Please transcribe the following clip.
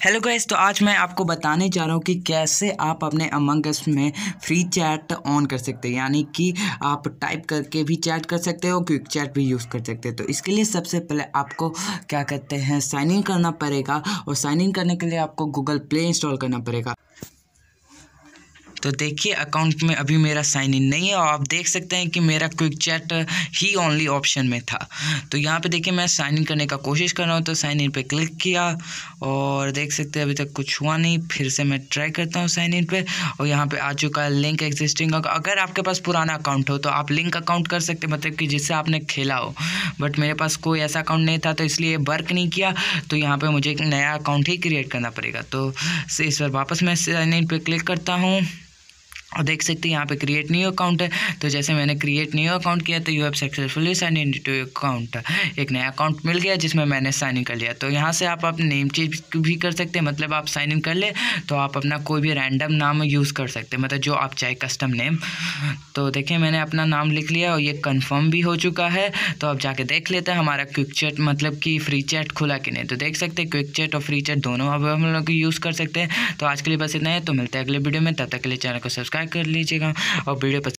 Hello guys, तो आज मैं आपको बताने जा रहा हूँ कि कैसे आप अपने अमंग अस में फ्री चैट ऑन कर सकते हैं। यानी कि आप टाइप करके भी चैट कर सकते हो, क्विक चैट भी यूज़ कर सकते हैं। तो इसके लिए सबसे पहले आपको क्या कहते हैं, साइन इन करना पड़ेगा। और साइन इन करने के लिए आपको गूगल प्ले इंस्टॉल करना पड़ेगा। तो देखिए, अकाउंट में अभी मेरा साइन इन नहीं है और आप देख सकते हैं कि मेरा क्विक चैट ही ओनली ऑप्शन में था। तो यहाँ पे देखिए, मैं साइन इन करने का कोशिश कर रहा हूँ। तो साइन इन पे क्लिक किया और देख सकते हैं अभी तक कुछ हुआ नहीं। फिर से मैं ट्राई करता हूँ साइन इन पे और यहाँ पे आ चुका है लिंक एग्जिस्टिंग। अगर आपके पास पुराना अकाउंट हो तो आप लिंक अकाउंट कर सकते हैं, मतलब कि जिससे आपने खेला हो। बट मेरे पास कोई ऐसा अकाउंट नहीं था तो इसलिए वर्क नहीं किया। तो यहाँ पर मुझे एक नया अकाउंट ही क्रिएट करना पड़ेगा। तो इस बार वापस मैं साइन इन पे क्लिक करता हूँ और देख सकते हैं यहाँ पे क्रिएट न्यू अकाउंट है। तो जैसे मैंने क्रिएट न्यू अकाउंट किया तो you have successfully sign in to account, एक नया अकाउंट मिल गया जिसमें मैंने साइन इन कर लिया। तो यहाँ से आप अपने नेम चेंज भी कर सकते हैं, मतलब आप साइन इन कर ले तो आप अपना कोई भी रैंडम नाम यूज़ कर सकते हैं, मतलब जो आप चाहे कस्टम नेम। तो देखिए, मैंने अपना नाम लिख लिया और ये कन्फर्म भी हो चुका है। तो अब जाके देख लेते हैं हमारा क्विक चैट मतलब कि फ्री चैट खुला कि नहीं। तो देख सकते हैं क्विक चैट और फ्री चैट दोनों अब हम लोग यूज़ कर सकते हैं। तो आज के लिए बस इतना है, तो मिलते हैं अगले वीडियो में। तब तक के लिए चैनल को सब्सक्राइब कर लीजिएगा और वीडियो